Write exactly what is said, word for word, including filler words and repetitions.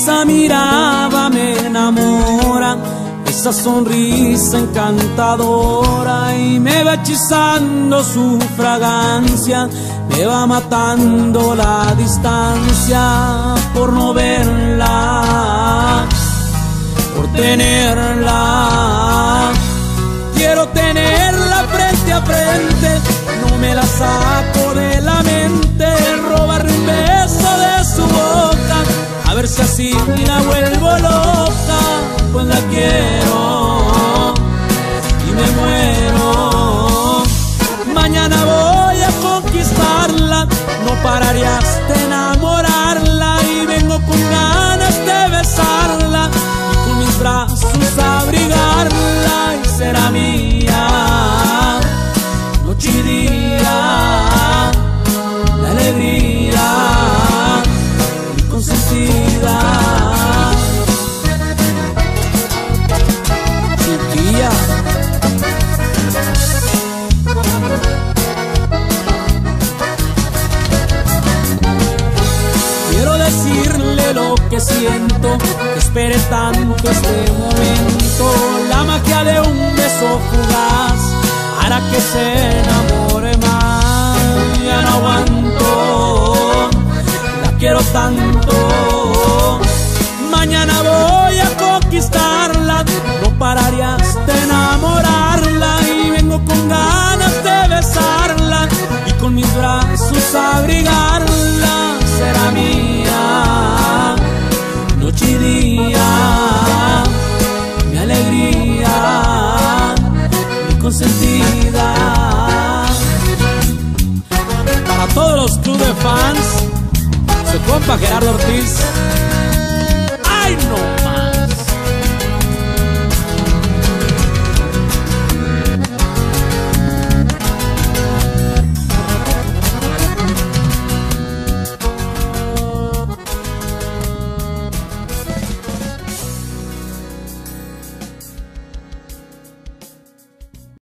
esa mirada me enamora, esa sonrisa encantadora, y me va hechizando su fragancia, me va matando la distancia por no verla, por tenerla. Quiero tenerla frente a frente, no me la saco de la mente, robarle un beso de su boca, a ver si así la vuelvo loca, pues la quiero y me muero. Mañana voy a conquistarla, no pararé hasta enamorarla, y vengo con ganas de besarla y con mis brazos abrigarla, y será mía noche y día, la alegría, mi consentida. Chiquilla, quiero decirle lo que siento, que espere tanto este momento, la magia de un beso fugaz hará que se enamore más. Ya no aguanto, la quiero tanto. Mañana voy a conquistarla, no pararé hasta enamorarla, y vengo con ganas de besarla y con mis brazos abrigarla. Será mía noche y día, mi alegría, mi consentida. Para todos los club de fans, su compa Gerardo Ortiz. ¡Ay, no!